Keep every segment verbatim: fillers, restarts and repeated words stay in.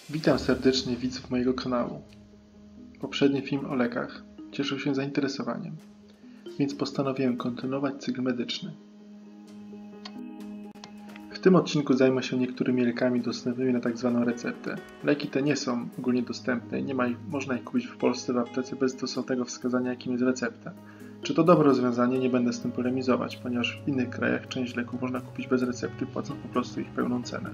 Witam serdecznie widzów mojego kanału. Poprzedni film o lekach cieszył się zainteresowaniem, więc postanowiłem kontynuować cykl medyczny. W tym odcinku zajmę się niektórymi lekami dostępnymi na tak zwaną receptę. Leki te nie są ogólnie dostępne i nie ma ich, można ich kupić w Polsce w aptece bez stosownego wskazania, jakim jest recepta. Czy to dobre rozwiązanie? Nie będę z tym polemizować, ponieważ w innych krajach część leków można kupić bez recepty, płacąc po prostu ich pełną cenę.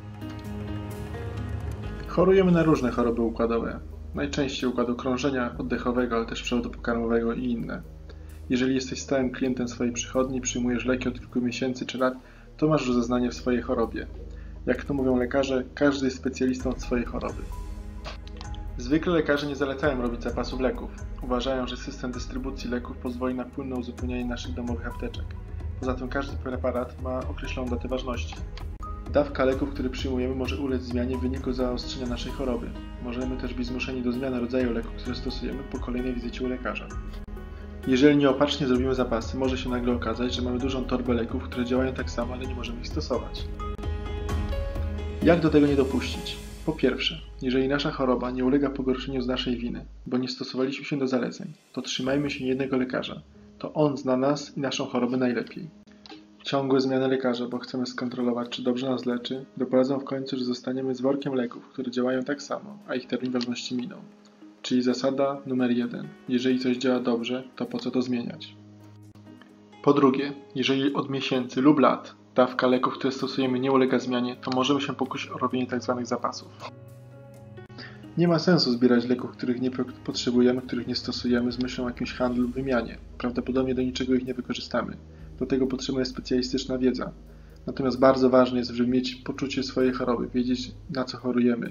Chorujemy na różne choroby układowe, najczęściej układu krążenia, oddechowego, ale też przewodu pokarmowego i inne. Jeżeli jesteś stałym klientem swojej przychodni, przyjmujesz leki od kilku miesięcy czy lat, to masz rozeznanie w swojej chorobie. Jak to mówią lekarze, każdy jest specjalistą od swojej choroby. Zwykle lekarze nie zalecają robić zapasów leków. Uważają, że system dystrybucji leków pozwoli na płynne uzupełnianie naszych domowych apteczek. Poza tym każdy preparat ma określoną datę ważności. Dawka leków, które przyjmujemy, może ulec zmianie w wyniku zaostrzenia naszej choroby. Możemy też być zmuszeni do zmiany rodzaju leków, które stosujemy po kolejnej wizycie u lekarza. Jeżeli nieopatrznie zrobimy zapasy, może się nagle okazać, że mamy dużą torbę leków, które działają tak samo, ale nie możemy ich stosować. Jak do tego nie dopuścić? Po pierwsze, jeżeli nasza choroba nie ulega pogorszeniu z naszej winy, bo nie stosowaliśmy się do zaleceń, to trzymajmy się jednego lekarza. To on zna nas i naszą chorobę najlepiej. Ciągłe zmiany lekarza, bo chcemy skontrolować, czy dobrze nas leczy, doprowadzą w końcu, że zostaniemy z workiem leków, które działają tak samo, a ich termin ważności minął. Czyli zasada numer jeden. Jeżeli coś działa dobrze, to po co to zmieniać? Po drugie, jeżeli od miesięcy lub lat dawka leków, które stosujemy, nie ulega zmianie, to możemy się pokusić o robienie tzw. zapasów. Nie ma sensu zbierać leków, których nie potrzebujemy, których nie stosujemy z myślą o jakimś handlu lub wymianie. Prawdopodobnie do niczego ich nie wykorzystamy. Do tego potrzebna jest specjalistyczna wiedza. Natomiast bardzo ważne jest, żeby mieć poczucie swojej choroby, wiedzieć, na co chorujemy.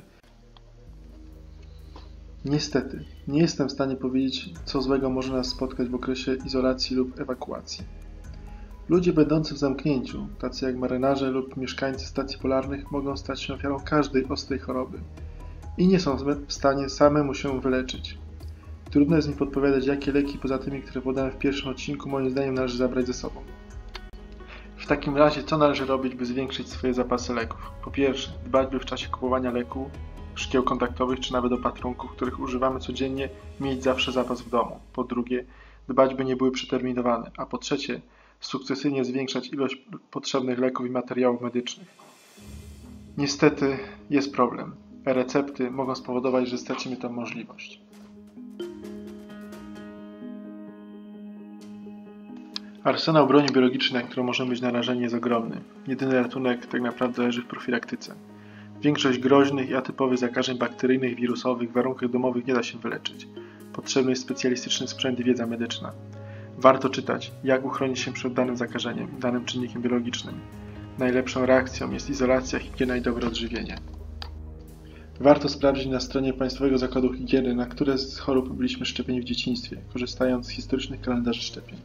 Niestety, nie jestem w stanie powiedzieć, co złego może nas spotkać w okresie izolacji lub ewakuacji. Ludzie będący w zamknięciu, tacy jak marynarze lub mieszkańcy stacji polarnych, mogą stać się ofiarą każdej ostrej choroby i nie są w stanie samemu się wyleczyć. Trudno jest mi podpowiadać, jakie leki poza tymi, które podałem w pierwszym odcinku, moim zdaniem należy zabrać ze sobą. W takim razie, co należy robić, by zwiększyć swoje zapasy leków? Po pierwsze, dbać, by w czasie kupowania leku, szkieł kontaktowych czy nawet opatrunków, których używamy codziennie, mieć zawsze zapas w domu. Po drugie, dbać, by nie były przeterminowane. A po trzecie, sukcesywnie zwiększać ilość potrzebnych leków i materiałów medycznych. Niestety jest problem. E-recepty mogą spowodować, że stracimy tę możliwość. Arsenał broni biologicznej, na którą możemy być narażeni, jest ogromny. Jedyny ratunek tak naprawdę leży w profilaktyce. Większość groźnych i atypowych zakażeń bakteryjnych i wirusowych w warunkach domowych nie da się wyleczyć. Potrzebny jest specjalistyczny sprzęt i wiedza medyczna. Warto czytać, jak uchronić się przed danym zakażeniem, danym czynnikiem biologicznym. Najlepszą reakcją jest izolacja, higiena i dobre odżywienie. Warto sprawdzić na stronie Państwowego Zakładu Higieny, na które z chorób byliśmy szczepieni w dzieciństwie, korzystając z historycznych kalendarzy szczepień.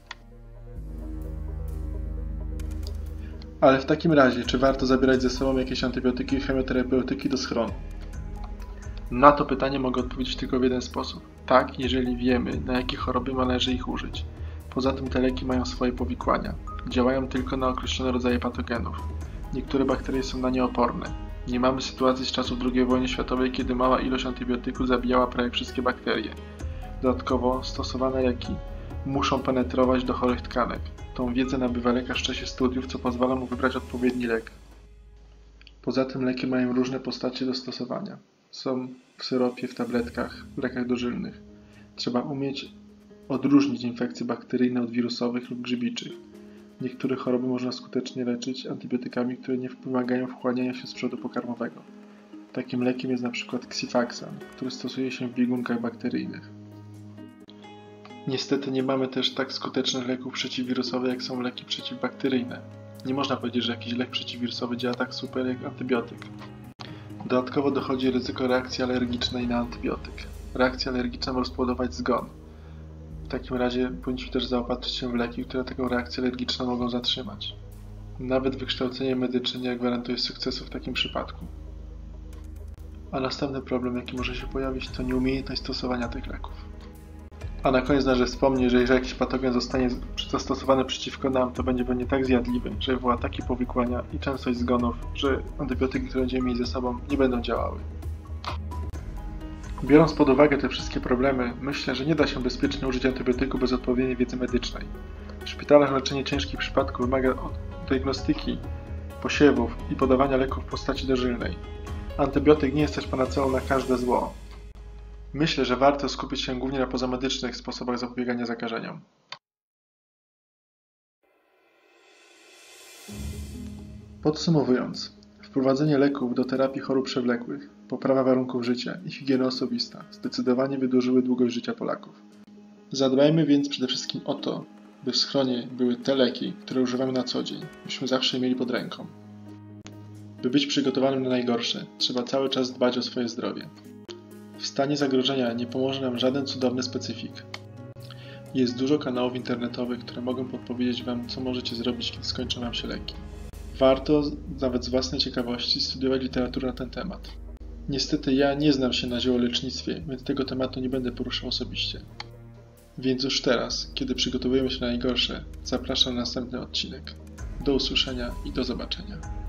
Ale w takim razie, czy warto zabierać ze sobą jakieś antybiotyki i chemioterapeutyki do schronu? Na to pytanie mogę odpowiedzieć tylko w jeden sposób. Tak, jeżeli wiemy, na jakie choroby należy ich użyć. Poza tym te leki mają swoje powikłania. Działają tylko na określone rodzaje patogenów. Niektóre bakterie są na nie oporne. Nie mamy sytuacji z czasów drugiej wojny światowej, kiedy mała ilość antybiotyków zabijała prawie wszystkie bakterie. Dodatkowo stosowane leki muszą penetrować do chorych tkanek. Tą wiedzę nabywa lekarz w czasie studiów, co pozwala mu wybrać odpowiedni lek. Poza tym leki mają różne postacie do stosowania. Są w syropie, w tabletkach, w lekach dożylnych. Trzeba umieć odróżnić infekcje bakteryjne od wirusowych lub grzybiczych. Niektóre choroby można skutecznie leczyć antybiotykami, które nie wymagają wchłaniania się z przodu pokarmowego. Takim lekiem jest na przykład ksifaksan, który stosuje się w biegunkach bakteryjnych. Niestety nie mamy też tak skutecznych leków przeciwwirusowych, jak są leki przeciwbakteryjne. Nie można powiedzieć, że jakiś lek przeciwwirusowy działa tak super jak antybiotyk. Dodatkowo dochodzi ryzyko reakcji alergicznej na antybiotyk. Reakcja alergiczna może spowodować zgon. W takim razie powinniśmy też zaopatrzyć się w leki, które taką reakcję alergiczną mogą zatrzymać. Nawet wykształcenie medyczne nie gwarantuje sukcesu w takim przypadku. A następny problem, jaki może się pojawić, to nieumiejętność stosowania tych leków. A na koniec należy wspomnieć, że jeżeli jakiś patogen zostanie zastosowany przeciwko nam, to będzie pewnie tak zjadliwy, że wywoła takie powikłania i częstość zgonów, że antybiotyki, które będziemy mieli ze sobą, nie będą działały. Biorąc pod uwagę te wszystkie problemy, myślę, że nie da się bezpiecznie użyć antybiotyku bez odpowiedniej wiedzy medycznej. W szpitalach leczenie ciężkich przypadków wymaga diagnostyki, posiewów i podawania leków w postaci dożylnej. Antybiotyk nie jest też panaceum na każde zło. Myślę, że warto skupić się głównie na pozamedycznych sposobach zapobiegania zakażeniom. Podsumowując, wprowadzenie leków do terapii chorób przewlekłych, poprawa warunków życia i higiena osobista zdecydowanie wydłużyły długość życia Polaków. Zadbajmy więc przede wszystkim o to, by w schronie były te leki, które używamy na co dzień, byśmy zawsze je mieli pod ręką. By być przygotowanym na najgorsze, trzeba cały czas dbać o swoje zdrowie. W stanie zagrożenia nie pomoże nam żaden cudowny specyfik. Jest dużo kanałów internetowych, które mogą podpowiedzieć Wam, co możecie zrobić, kiedy skończą Wam się leki. Warto, nawet z własnej ciekawości, studiować literaturę na ten temat. Niestety ja nie znam się na ziołolecznictwie, więc tego tematu nie będę poruszał osobiście. Więc już teraz, kiedy przygotowujemy się na najgorsze, zapraszam na następny odcinek. Do usłyszenia i do zobaczenia.